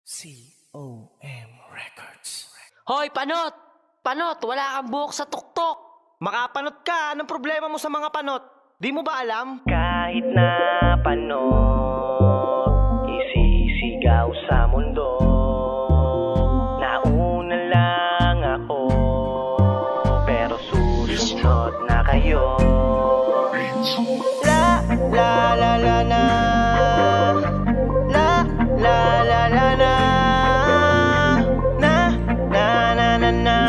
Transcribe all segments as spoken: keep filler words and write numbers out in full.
C O M Records. Hoy, panot! Panot, wala kang buhok sa tuktok. Makapanot ka, anong problema mo sa mga panot? Di mo ba alam? Kahit na panot, isisigaw sa mundo. Nauna lang ako, pero susunod na kayo. La la la la la, la la la la la, na na na na na,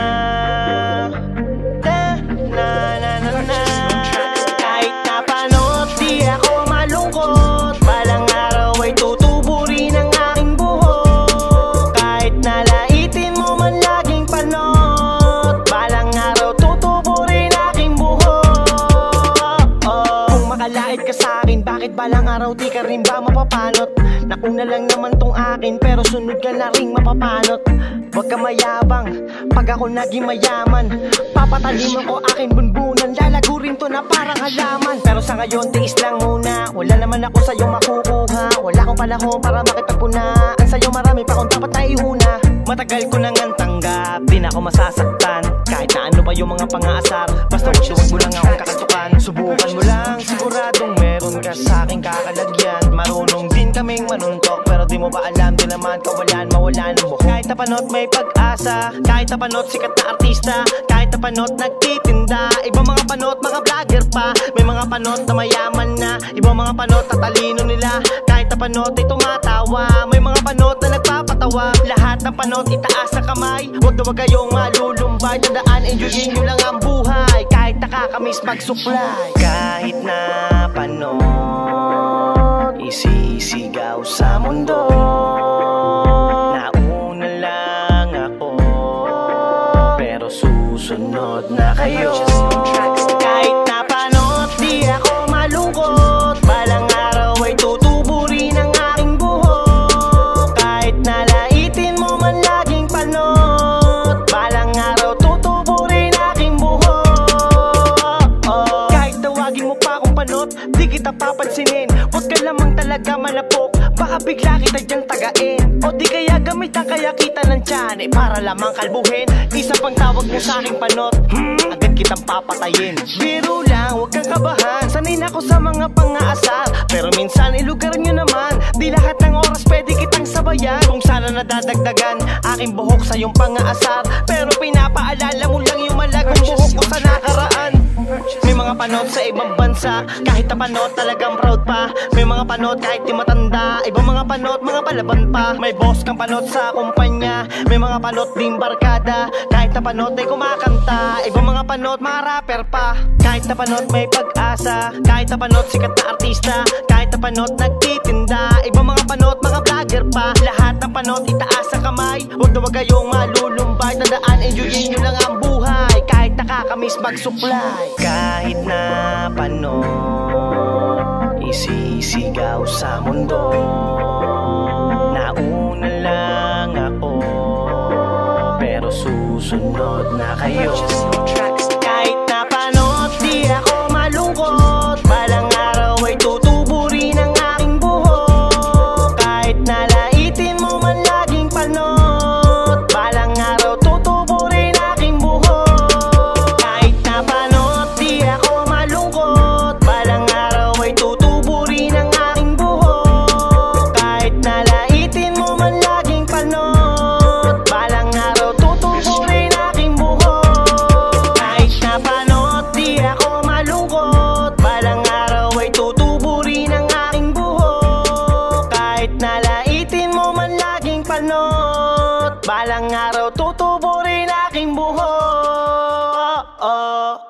na na na na na. Kahit na panot, di ako malungkot. Balang araw ay tutubo rin ang aking buhok. Kahit nalaitin mo man laging panot, balang araw tutubo rin aking buhok. Oh. Kung makalait ka sa akin, bakit balang araw di ka rin ba mapapanot? Nauna lang naman tong akin, pero sunod ka na ring mapapanot. Huwag ka mayabang, pag ako naging mayaman, papataliman ko aking bunbunan, lalago rin to na parang halaman. Pero sa ngayon, tiis lang muna, wala naman ako sa'yo makukuha. Wala akong panahon para makipagpunaan sa'yo, marami pa akong dapat na iuna. Matagal ko nang ang tanggap, di na ako masasaktan. Kahit na ano pa yung mga pang-aasar, basta huwag mo lang akong kakatukan. Subukan mo lang, siguradong meron ka sa aking kakalagyan. Marunong din kaming manuntok, pero di mo ba alam, di naman kawalan, mawala ng buhok. Kahit na panot may pag-asa, kahit na panot sikat na artista, kahit na panot nagtitinda. Ibang mga panot, mga vlogger pa, may mga panot na mayaman na. Ibang mga panot, tatalino nila, kahit na panot ay tumatawa. May mga panot na nagpapatawa, lahat ng panot itaas sa kamay. Huwag na huwag kayong malulumbay, tandaan, enjoyin nyo lang ang buhay. Kahit nakakamiss magsuklay, kahit na panot, isisigaw sa mundo. Nauna lang ako, pero susunod na kayo. Kahit na panot, di ako malungkot. Balang araw ay tutubo rin ang aking buhok. Kahit nalaitin mo man laging panot, balang araw tutubo rin aking buhok. Oh. Kahit tawagin mo pa akong panot, di kita papansinin. Huwag ka lamang talaga malapok, baka bigla kita dyan tagain. O di kaya gamit ang kaya kita ng tiyan, eh para lamang kalbuhin. Isa pang tawag mo sa aking panot, hmm? Agad kitang papatayin. Biro lang, huwag kang kabahan, sanay na ako sa mga pang-aasar. Pero minsan ilugar nyo naman, di lahat ng oras pwede kitang sabayan. Kung sana nadadagdagan aking buhok sa iyong pang-aasar, pero pinapaalala mo lang yung malagong buhok ko sa nakaraan. May mga panot sa ibang bansa, kahit na panot talagang proud pa. May mga panot kahit di matanda, ibang mga panot mga palaban pa. May boss kang panot sa kumpanya, may mga panot din barkada, kahit na panot ay kumakanta. Ibang mga panot mga rapper pa, kahit na panot may pag-asa, kahit na panot sikat na artista, kahit na panot nagtitinda. Ibang mga panot mga vlogger pa, lahat ng panot itaas sa kamay. Huwag na huwag kayong malulumbay, tandaan, enjoyin nyo lang ang buhay. Kahit nakakamiss magsuklay, kahit na panot, isisigaw sa mundo. Nauna lang ako, pero susunod na kayo. Kahit na panot, di ako malungkot. Balang araw ay tutubo rin ang aking buhok. Kahit nalaitin mo man laging panot, balang araw tutubo rin aking buhok. Kahit na panot, di ako malungkot. Balang araw ay tutubo rin ang aking buhok. Kahit nalaitin mo man laging panot, balang araw tutubo rin aking buhok. Kahit na panot, di ako malungkot. Balang araw ay tutubo rin ang aking buhok. Kahit nalaitin mo man laging panot, balang araw tutubo rin aking buhok. Oh.